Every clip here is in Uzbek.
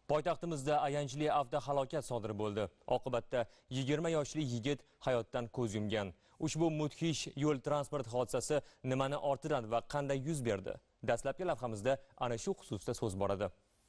Poytaxtimizda ayanchli avtohalokat sodir bo'ldi. Oqibatda 20 yoshli yigit hayotdan ko'z yumgan. Ushbu mudhish yo'l transport hodisasi nimani ortidan va qanday yuz berdi? Dastlabki lavhamizda ana shu xususda so'z boradi.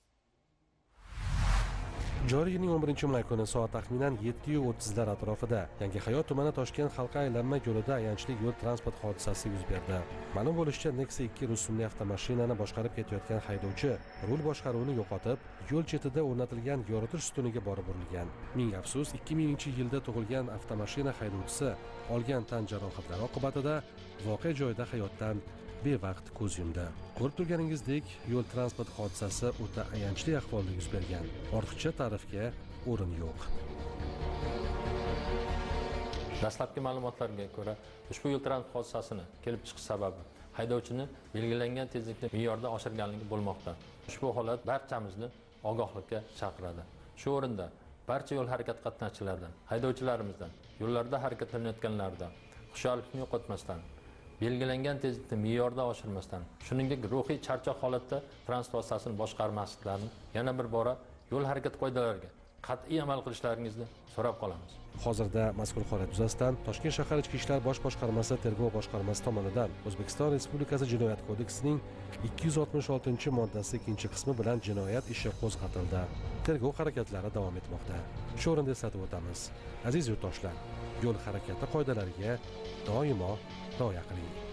Joriy yilning 11-may kuni soat taxminan 7:30 atrofida Yangihayot tumani Toshkent halqa aylanma yo'lida ayanchli yo'l transport hodisasi yuz berdi. Ma'lum bo'lishicha, Nexia 2 rusumli avtomashinani boshqarib ketayotgan haydovchi rul boshqaruvini yo'qotib, yo'l chetida o'rnatilgan yoritish ustuniga borib urilgan. Ming afsus, 2000-yilda tug'ilgan avtomashina haydovchisi olgan tan jarohatlari oqibatida voqea joyida hayotdan bevaqt ko'z yumdi. Ko'rib turganingizdek, yo'l transport hodisasi o'ta ayanchli ahvolda yuz bergan. Ortiqcha ta'rifga o'rin yo'q. Dastlabki ma'lumotlarga ko'ra, ushbu yo'l transport hodisasini kelib chiqish sababi haydovchini belgilangan tezlikni me'yorda oshirganligi bo'lmoqda. Ushbu holat barchamizni ogohlikka chaqiradi. Shu o'rinda barcha yo'l harakati qatnashchilaridan, haydovchilarimizdan, yo'llarda harakatlanayotganlardan hushyorlikni yo'qotmasdan, belgilangan tezlikni me'yorda oshirmasdan, shuningdek ruhiy charchoq holatda transport vositasini boshqarmasliklarini yana bir bora yo'l harakati qoidalariga qat'iy amal qilishlaringizni so'rab qolamiz. Hozirda mazkur holat yuzasidan Toshkent shahar Ichki ishlar bosh boshqarmasi tergov boshqarmasi tomonidan O'zbekiston Respublikasi Jinoyat kodeksining 266-moddasi 2-qismi bilan jinoyat ishi qo'zg'atildi. Tergov harakatlari davom etmoqda. Shu o'rinda eslatib o'tamiz. Aziz yurtdoshlar, yo'l harakati qoidalariga doimo rioya qiling.